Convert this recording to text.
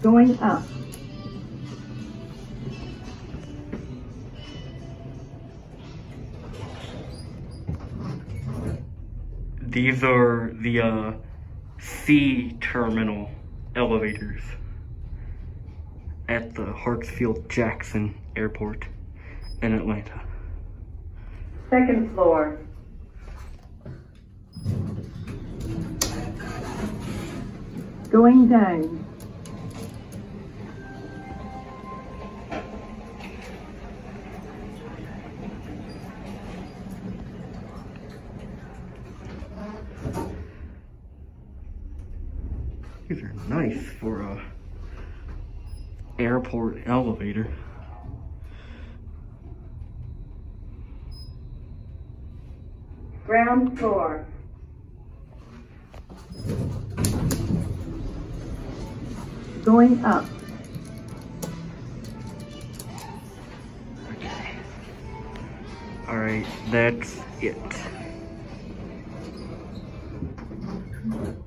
Going up. These are the C terminal elevators at the Hartsfield-Jackson Airport in Atlanta. Second floor. Going down. These are nice for a airport elevator. Ground floor. Going up. Okay. Alright, that's it.